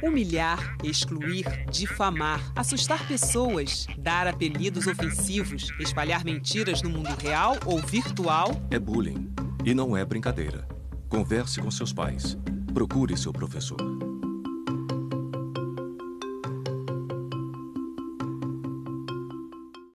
Humilhar, excluir, difamar, assustar pessoas, dar apelidos ofensivos, espalhar mentiras no mundo real ou virtual. É bullying. E não é brincadeira. Converse com seus pais. Procure seu professor.